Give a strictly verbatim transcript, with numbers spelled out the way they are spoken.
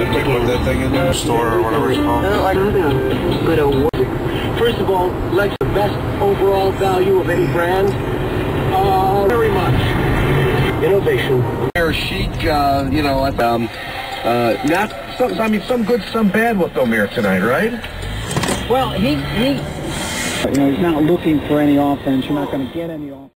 They put that thing in the store or whatever it's called. Uh, like a good award. First of all, like the best overall value of any brand. Uh, very much. Innovation. Air chic, uh, you know, um, uh, not some. I mean, some good, some bad with Omer tonight, right? Well, he he. You know, he's not looking for any offense. You're not going to get any offense.